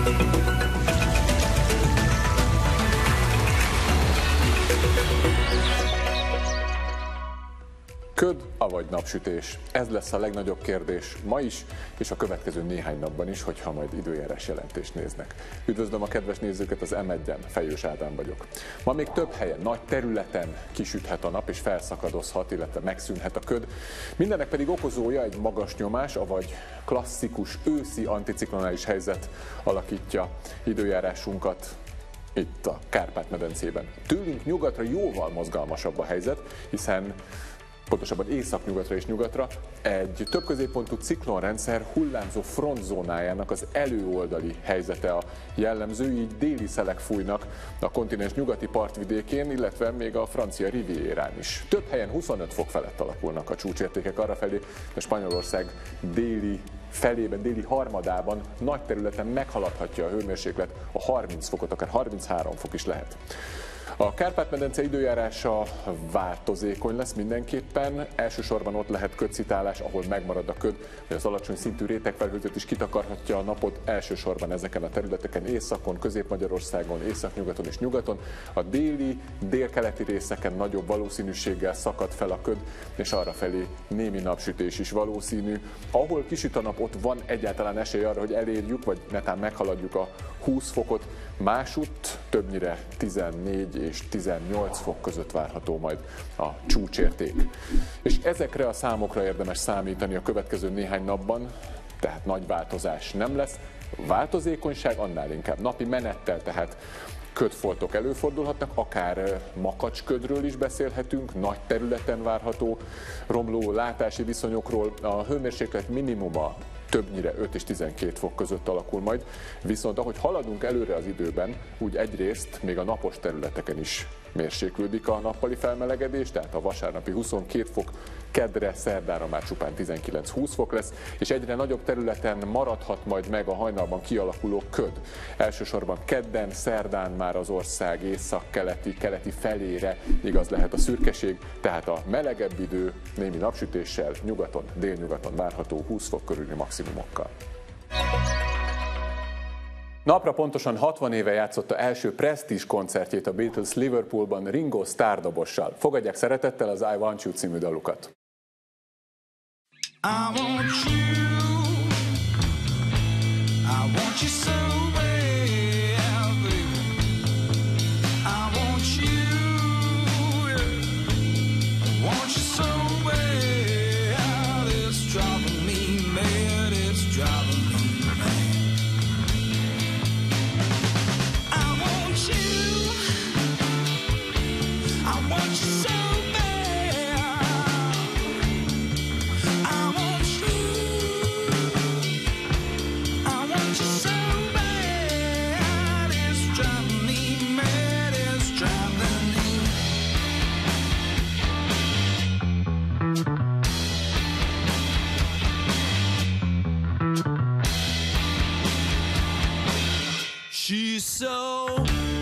Köd, avagy napsütés? Ez lesz a legnagyobb kérdés ma is, és a következő néhány napban is, hogyha majd időjárás jelentést néznek. Üdvözlöm a kedves nézőket, az M1-en, Fejős Ádám vagyok. Ma még több helyen, nagy területen kisüthet a nap, és felszakadozhat, illetve megszűnhet a köd. Mindennek pedig okozója egy magas nyomás, avagy klasszikus őszi anticiklonális helyzet alakítja időjárásunkat itt a Kárpát-medencében. Tőlünk nyugatra jóval mozgalmasabb a helyzet, hiszen pontosabban északnyugatra és nyugatra egy több középpontú ciklonrendszer hullámzó frontzónájának az előoldali helyzete a jellemző, így déli szelek fújnak a kontinens nyugati partvidékén, illetve még a francia rivierán is. Több helyen 25 fok felett alakulnak a csúcsértékek arrafelé, de Spanyolország déli felében, déli harmadában nagy területen meghaladhatja a hőmérséklet a 30 fokot, akár 33 fok is lehet. A Kárpát-medence időjárása változékony lesz mindenképpen, elsősorban ott lehet ködszitálás, ahol megmarad a köd, hogy az alacsony szintű rétegfelhőzet is kitakarhatja a napot, elsősorban ezeken a területeken, északon, Közép-Magyarországon, északnyugaton és nyugaton. A déli, délkeleti részeken nagyobb valószínűséggel szakad fel a köd, és arrafelé némi napsütés is valószínű. Ahol kisüt a nap, ott van egyáltalán esély arra, hogy elérjük, vagy netán meghaladjuk a 20 fokot, másutt többnyire 14 és 18 fok között várható majd a csúcsérték. És ezekre a számokra érdemes számítani a következő néhány napban, tehát nagy változás nem lesz. Változékonyság annál inkább napi menettel, tehát ködfoltok előfordulhatnak, akár makacsködről is beszélhetünk, nagy területen várható romló látási viszonyokról. A hőmérséklet minimuma többnyire 5 és 12 fok között alakul majd, viszont ahogy haladunk előre az időben, úgy egyrészt még a napos területeken is mérséklődik a nappali felmelegedés, tehát a vasárnapi 22 fok, keddre, szerdára már csupán 19-20 fok lesz, és egyre nagyobb területen maradhat majd meg a hajnalban kialakuló köd. Elsősorban kedden, szerdán már az ország észak-keleti felére igaz lehet a szürkeség, tehát a melegebb idő némi napsütéssel nyugaton, délnyugaton várható 20 fok körüli maximumokkal. Napra pontosan 60 éve játszotta első presztízs koncertjét a Beatles Liverpoolban Ringo Starr dobossal. Fogadják szeretettel az I Want You című dalukat. I want you, I want you so bad, baby. I want you, I want you so bad. It's driving me mad, it's driving me mad. I want you, I want you so she's so